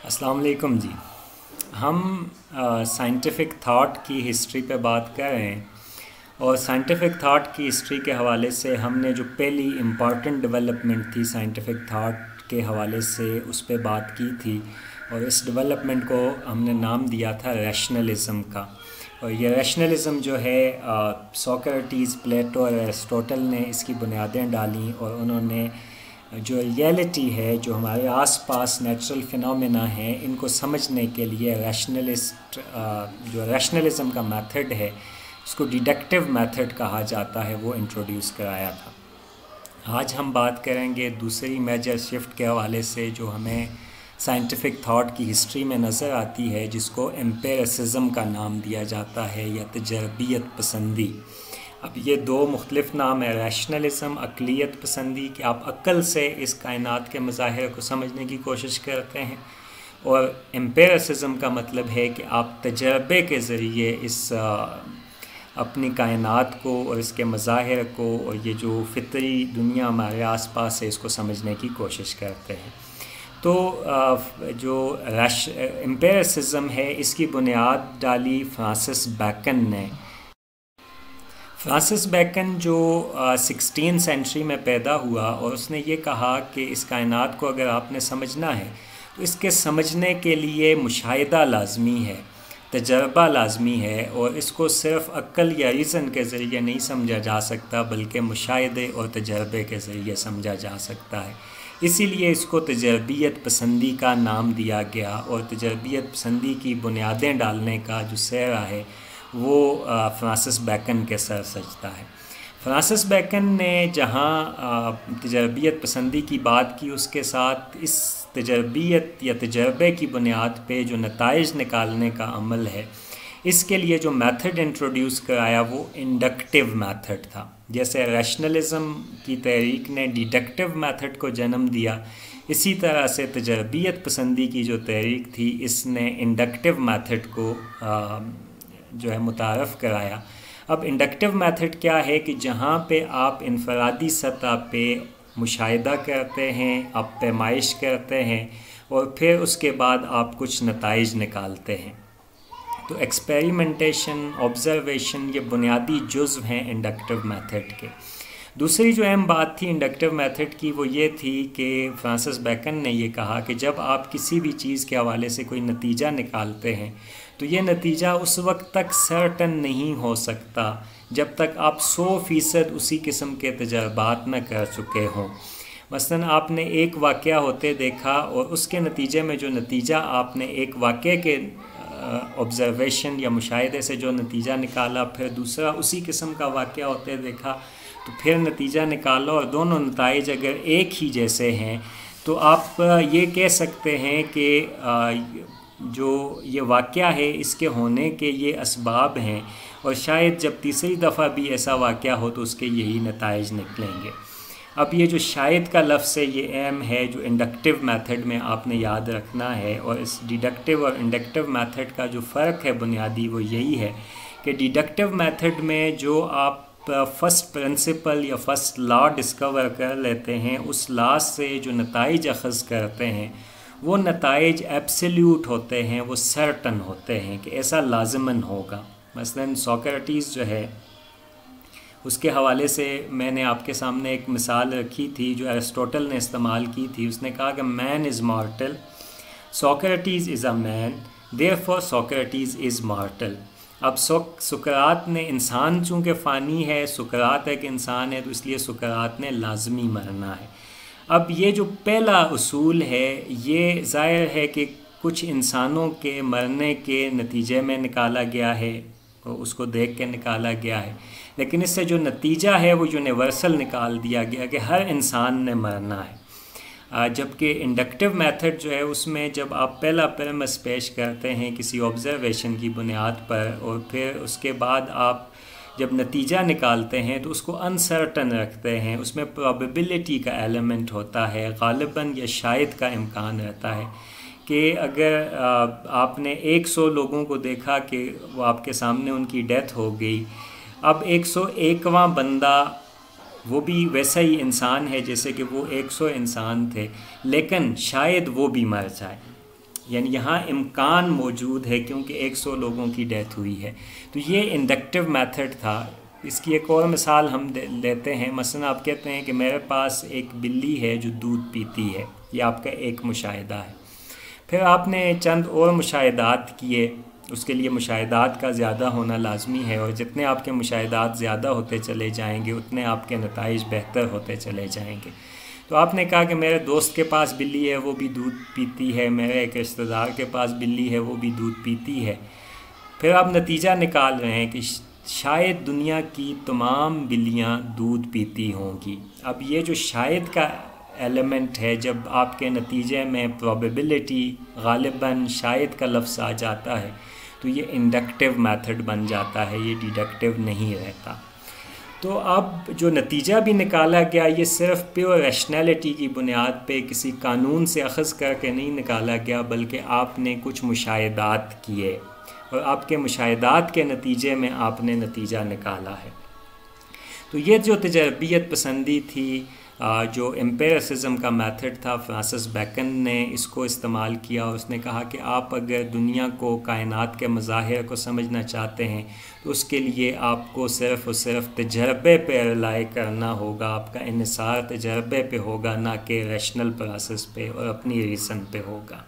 अस्सलाम वालेकुम जी। हम साइंटिफिक थाट की हिस्ट्री पे बात कर रहे हैं और साइंटिफिक थाट की हिस्ट्री के हवाले से हमने जो पहली इम्पॉर्टेंट डेवलपमेंट थी साइंटिफिक थाट के हवाले से उस पर बात की थी और इस डेवलपमेंट को हमने नाम दिया था रैशनलिज़म का। और ये रैशनलिज़म जो है सोक्रेटिस, प्लेटो और एरिस्टोटल ने इसकी बुनियादें डाली और उन्होंने जो रियलिटी है, जो हमारे आसपास नेचुरल फिनोमेना हैं, इनको समझने के लिए जो रैशनलिज़म का मेथड है, इसको डिडक्टिव मेथड कहा जाता है, वो इंट्रोड्यूस कराया था। आज हम बात करेंगे दूसरी मेजर शिफ्ट के हवाले से जो हमें साइंटिफिक थॉट की हिस्ट्री में नज़र आती है, जिसको एम्पिरिसिज्म का नाम दिया जाता है या तजर्बियत पसंदी। अब ये दो मुख्तलिफ़ नाम है, रैशनलिज़म अक़लियत पसंदी कि आप अक्ल से इस कायनात के मज़ाहिर को समझने की कोशिश करते हैं, और एम्पिरिसिज्म का मतलब है कि आप तजर्बे के ज़रिए इस अपनी कायनात को और इसके मज़ाहिर को और ये जो फितरी दुनिया हमारे आसपास है इसको समझने की कोशिश करते हैं। तो जो एम्पिरिसिज्म है इसकी बुनियाद डाली फ्रांसिस बैकन ने। फ्रांसिस बैकन जो 16वीं सेंचुरी में पैदा हुआ और उसने ये कहा कि इस कायनात को अगर आपने समझना है तो इसके समझने के लिए मुशाहिदा लाजमी है, तजर्बा लाजमी है, और इसको सिर्फ अक्ल या रीज़न के ज़रिए नहीं समझा जा सकता बल्कि मुशाहिदे और तजर्बे के ज़रिए समझा जा सकता है। इसीलिए इसको तजर्बियत पसंदी का नाम दिया गया और तजर्बियत पसंदी की बुनियादें डालने का जो सेहरा है वो फ्रांसिस बैकन के सर सजता है। फ्रांसिस बैकन ने जहाँ तजर्बियत पसंदी की बात की, उसके साथ इस तजर्बियत या तजर्बे की बुनियाद पे जो नताइज निकालने का अमल है, इसके लिए जो मेथड इंट्रोड्यूस कराया वो इंडक्टिव मेथड था। जैसे रैशनलिज़म की तहरीक ने डिडक्टिव मेथड को जन्म दिया, इसी तरह से तजर्बियत पसंदी की जो तहरीक थी इसने इंडक्टिव मेथड को जो है मुतारफ़ कराया। अब इंडक्टिव मेथड क्या है कि जहाँ पे आप इनफरादी सतह पे मुशाहिदा करते हैं, आप पैमाइश करते हैं और फिर उसके बाद आप कुछ नताइज निकालते हैं। तो एक्सपेरिमेंटेशन, ऑब्ज़र्वेशन, ये बुनियादी जुज़्व हैं इंडक्टिव मेथड के। दूसरी जो अहम बात थी इंडक्टिव मेथड की वो ये थी कि फ्रांसिस बैकन ने ये कहा कि जब आप किसी भी चीज़ के हवाले से कोई नतीजा निकालते हैं तो ये नतीजा उस वक्त तक सर्टन नहीं हो सकता जब तक आप 100% उसी किस्म के तजर्बात न कर चुके हों। मसलन आपने एक वाक़या होते देखा और उसके नतीजे में जो नतीजा आपने एक वाक़े के ऑब्ज़र्वेशन या मुशाहिदे से जो नतीजा निकाला, फिर दूसरा उसी किस्म का वाक़या होते देखा तो फिर नतीजा निकालो, और दोनों नताइज अगर एक ही जैसे हैं तो आप ये कह सकते हैं कि जो ये वाक़या है इसके होने के ये असबाब हैं, और शायद जब तीसरी दफ़ा भी ऐसा वाक़या हो तो उसके यही नताइज निकलेंगे। अब ये जो शायद का लफ्ज़ है ये अहम है, जो इंडक्टिव मेथड में आपने याद रखना है। और इस डिडक्टिव और इंडक्टिव मेथड का जो फ़र्क है बुनियादी वो यही है कि डिडक्टिव मेथड में जो आप फर्स्ट प्रिंसिपल या फर्स्ट लॉ डिस्कवर कर लेते हैं, उस लॉ से जो नताइज अख़ज़ करते हैं वो नताइज एब्सोल्यूट होते हैं, वो सर्टन होते हैं कि ऐसा लाज़िमन होगा। मसलन सोक्रेटिस जो है उसके हवाले से मैंने आपके सामने एक मिसाल रखी थी जो एरिस्टोटल ने इस्तेमाल की थी। उसने कहा कि man is mortal, Socrates is a man, therefore Socrates is mortal. अब सुकरात ने, इंसान चूँकि फ़ानी है, सुकरात एक इंसान है, तो इसलिए सुकरात ने लाजमी मरना है। अब ये जो पहला उसूल है ये ज़ाहिर है कि कुछ इंसानों के मरने के नतीजे में निकाला गया है, उसको देख के निकाला गया है, लेकिन इससे जो नतीजा है वो यूनिवर्सल निकाल दिया गया कि हर इंसान ने मरना है। जबकि इंडक्टिव मेथड जो है उसमें जब आप पहला प्रेमिस पेश करते हैं किसी ऑब्ज़र्वेशन की बुनियाद पर और फिर उसके बाद आप जब नतीजा निकालते हैं तो उसको अनसर्टन रखते हैं, उसमें प्रोबेबिलिटी का एलिमेंट होता है, गालिबन या शायद का इम्कान रहता है कि अगर आपने 100 लोगों को देखा कि वो आपके सामने उनकी डेथ हो गई, अब 101वां बंदा वो भी वैसा ही इंसान है जैसे कि वो 100 इंसान थे, लेकिन शायद वो भी मर जाए। यानी यहाँ इम्कान मौजूद है क्योंकि 100 लोगों की डेथ हुई है। तो ये इंडक्टिव मेथड था। इसकी एक और मिसाल हम लेते हैं। मसलन आप कहते हैं कि मेरे पास एक बिल्ली है जो दूध पीती है, ये आपका एक मुशाहिदा है। फिर आपने चंद और मुशाहिदात किए, उसके लिए मुशाहिदात का ज़्यादा होना लाजमी है, और जितने आपके मुशाहिदात ज़्यादा होते चले जाएंगे उतने आपके नताइज बेहतर होते चले जाएंगे। तो आपने कहा कि मेरे दोस्त के पास बिल्ली है, वो भी दूध पीती है, मेरे एक रिश्तेदार के पास बिल्ली है, वो भी दूध पीती है। फिर आप नतीजा निकाल रहे हैं कि शायद दुनिया की तमाम बिल्लियाँ दूध पीती होंगी। अब ये जो शायद का एलिमेंट है, जब आपके नतीजे में प्रोबेबिलिटी गालिबन शायद का लफ्ज़ आ जाता है तो ये इंडक्टिव मेथड बन जाता है, ये डिडक्टिव नहीं रहता। तो अब जो नतीजा भी निकाला गया ये सिर्फ प्योर रैशनैलिटी की बुनियाद पे किसी कानून से अख़ज़ करके नहीं निकाला गया, बल्कि आपने कुछ मुशाहिदात किए और आपके मुशाहिदात के नतीजे में आपने नतीजा निकाला है। तो ये जो तजर्बियत पसंदी थी, जो एम्पिरिसिज्म का मेथड था, फ्रांसिस बेकन ने इसको इस्तेमाल किया और उसने कहा कि आप अगर दुनिया को, कायनात के मज़ाहिर को समझना चाहते हैं तो उसके लिए आपको सिर्फ़ और सिर्फ तजर्बे पे रिलाई करना होगा, आपका इन्हिसार तजर्बे पे होगा, ना कि रैशनल प्रोसेस पे और अपनी रीज़न पे होगा।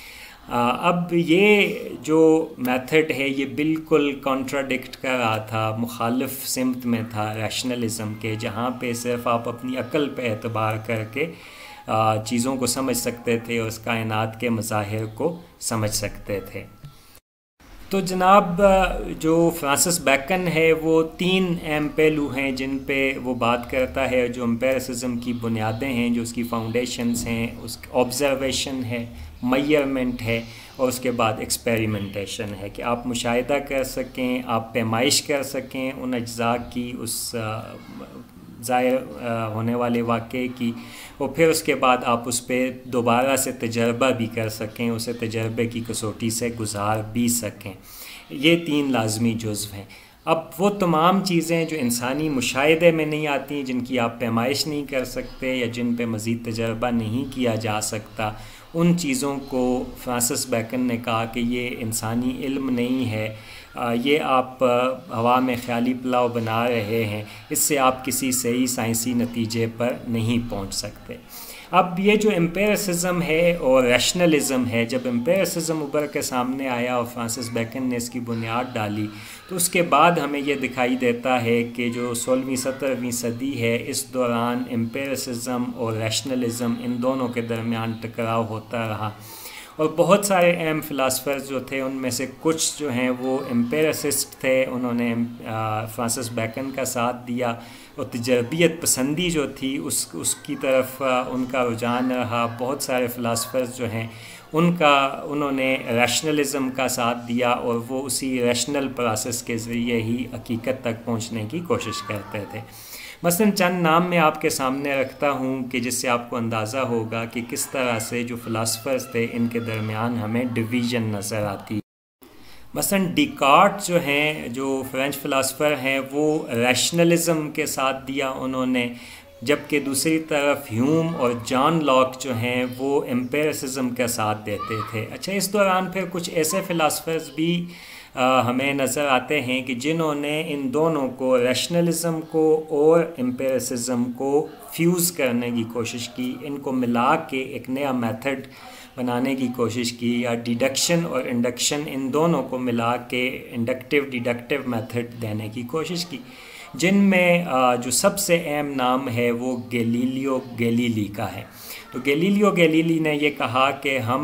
अब ये जो मेथड है ये बिल्कुल कॉन्ट्राडिक्ट कर रहा था, मुखालिफ सिमत में था रैशनलिज़म के, जहाँ पे सिर्फ आप अपनी अक्ल पे एतबार करके चीज़ों को समझ सकते थे और उस कायनात के मज़ाहिर को समझ सकते थे। तो जनाब, जो फ्रांसिस बेकन है वो 3 अहम पहलू हैं जिन पे वो बात करता है। जो एम्पिरिसिज्म की बुनियादें हैं, जो उसकी फाउंडेशंस हैं, उसकी ऑब्जर्वेशन है, मेजरमेंट है, और उसके बाद एक्सपेरिमेंटेशन है कि आप मुशाहिदा कर सकें, आप पैमाइश कर सकें उन अज्जा की, उस ज़ाहिर होने वाले वाक़े की, और फिर उसके बाद आप उस पर दोबारा से तजर्बा भी कर सकें, उसे तजर्बे की कसौटी से गुजार भी सकें। ये 3 लाजमी जुज़्व हैं। अब वो तमाम चीज़ें जो इंसानी मुशाहिदे में नहीं आती, जिनकी आप पैमाइश नहीं कर सकते या जिन पे मज़ीद तजर्बा नहीं किया जा सकता, उन चीज़ों को फ्रांसिस बेकन ने कहा कि ये इंसानी इल्म नहीं है, ये आप हवा में ख्याली पुलाव बना रहे हैं, इससे आप किसी सही साइंसी नतीजे पर नहीं पहुंच सकते। अब ये जो एम्पिरिसिज्म है और रैशनलिज़म है, जब एम्पिरिसिज्म उभर के सामने आया और फ्रांसिस बेकन ने इसकी बुनियाद डाली, तो उसके बाद हमें ये दिखाई देता है कि जो 16वीं-17वीं सदी है, इस दौरान एम्पिरिसिज्म और रैशनलिज़म इन दोनों के दरमियान टकराव होता रहा। और बहुत सारे अहम फ़िलासफ़र्स जो थे उनमें से कुछ जो हैं वो एम्पिरिसिस्ट थे, उन्होंने फ्रांसिस बेकन का साथ दिया, और तजर्बियत पसंदी जो थी उसकी तरफ उनका रुझान रहा। बहुत सारे फ़िलासफ़र्स जो हैं उन्होंने रैशनलिज़म का साथ दिया और वो उसी रैशनल प्रोसेस के ज़रिए ही हकीकत तक पहुँचने की कोशिश करते थे। मसलन चंद नाम मैं आपके सामने रखता हूँ कि जिससे आपको अंदाज़ा होगा कि किस तरह से जो फ़िलासफ़र्स थे इनके दरमियान हमें डिवीज़न नज़र आती है। मसलन डिकार्ट जो हैं, जो फ्रेंच फ़िलासफ़र हैं, वो रैशनलिज़म के साथ दिया उन्होंने, जबकि दूसरी तरफ ह्यूम और जॉन लॉक जो हैं वो एम्पिरिसिज्म का साथ देते थे। अच्छा, इस दौरान फिर कुछ ऐसे फ़िलासफ़र्स भी हमें नज़र आते हैं कि जिन्होंने इन दोनों को, रैशनलिज़म को और एम्पिरिसिज्म को फ्यूज़ करने की कोशिश की, इनको मिला के एक नया मेथड बनाने की कोशिश की, या डिडक्शन और इंडक्शन इन दोनों को मिला के इंडक्टिव डिडक्टिव मेथड देने की कोशिश की, जिनमें जो सबसे अहम नाम है वो गैलीलियो गैलीली का है। तो गैलीलियो गैलीली ने ये कहा कि हम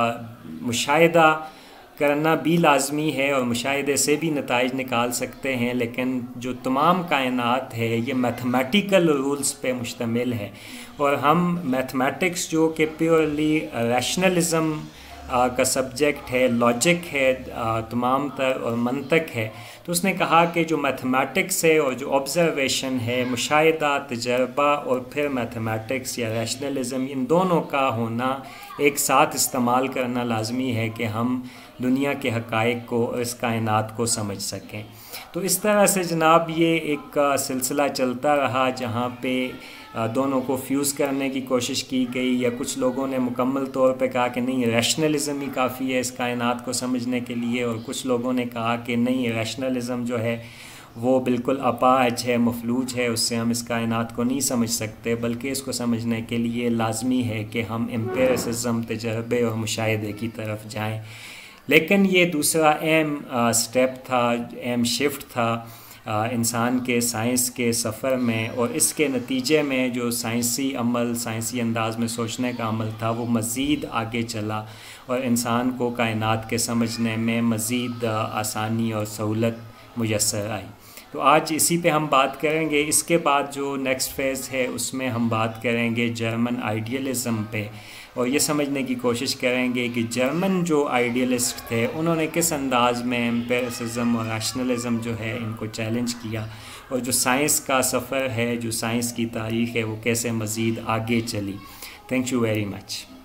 मुशाहिदा करना भी लाजमी है और मुशाहिदे से भी नताइज निकाल सकते हैं, लेकिन जो तमाम कायनात है ये मैथमेटिकल रूल्स पे मुश्तमिल है, और हम मैथमेटिक्स जो कि प्योरली रैशनलिज़म का सब्जेक्ट है, लॉजिक है तमाम तर और मंतक है, तो उसने कहा कि जो मैथमेटिक्स है और जो ऑब्ज़र्वेशन है, मुशाहिदा, तजर्बा और फिर मैथमेटिक्स या रैशनलिज़म, इन दोनों का होना एक साथ इस्तेमाल करना लाजमी है कि हम दुनिया के हक़ाइक़ को और इस कायनात को समझ सकें। तो इस तरह से जनाब ये एक सिलसिला चलता रहा, जहाँ पे दोनों को फ्यूज़ करने की कोशिश की गई, या कुछ लोगों ने मुकम्मल तौर पे कहा कि नहीं रैशनलिज़म ही काफ़ी है इस कायनात को समझने के लिए, और कुछ लोगों ने कहा कि नहीं रैशनलिज़म जो है वो बिल्कुल अपाहज है, मफलूज है, उससे हम इस कायनात को नहीं समझ सकते, बल्कि इसको समझने के लिए लाजमी है कि हम एम्पिरिसिज्म, तजर्बे और मुशाहिदे की तरफ जाएं। लेकिन ये दूसरा अहम स्टेप था, अहम शिफ्ट था इंसान के साइंस के सफ़र में, और इसके नतीजे में जो साइंसी अमल, साइंसी अंदाज में सोचने का अमल था, वो मज़ीद आगे चला और इंसान को कायनात के समझने में मज़ीद आसानी और सहूलत मुयस्सर आई। तो आज इसी पे हम बात करेंगे। इसके बाद जो नेक्स्ट फेज़ है उसमें हम बात करेंगे जर्मन आइडियलिज़म पे, और ये समझने की कोशिश करेंगे कि जर्मन जो आइडियलिस्ट थे उन्होंने किस अंदाज में एम्पिरिसिज्म और रैशनलिज़म जो है इनको चैलेंज किया, और जो साइंस का सफ़र है, जो साइंस की तारीख़ है, वो कैसे मज़ीद आगे चली। Thank you very much.